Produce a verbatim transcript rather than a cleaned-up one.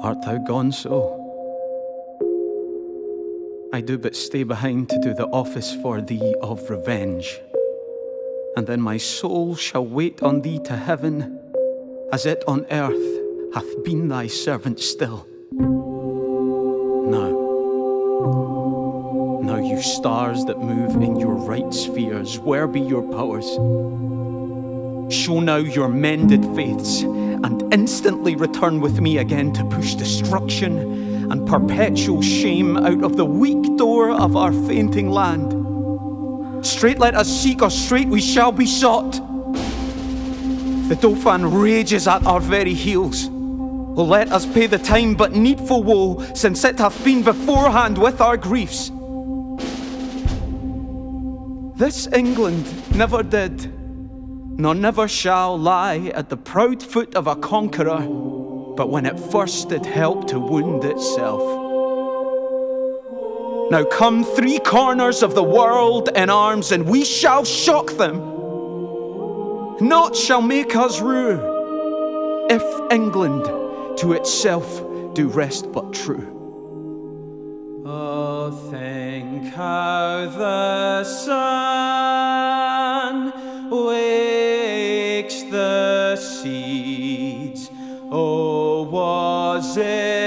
Art thou gone so? I do but stay behind to do the office for thee of revenge. And then my soul shall wait on thee to heaven, as it on earth hath been thy servant still. Now, now you stars that move in your right spheres, where be your powers? Show now your mended faiths, and instantly return with me again to push destruction and perpetual shame out of the weak door of our fainting land. Straight let us seek, or straight we shall be sought. The Dauphin rages at our very heels. Oh, let us pay the time but needful woe, since it hath been beforehand with our griefs. This England never did, nor never shall lie at the proud foot of a conqueror, but when it first did help to wound itself. Now come three corners of the world in arms, and we shall shock them. Naught shall make us rue, if England to itself do rest but true. Oh, think how the sun wakes the seeds. Oh, was it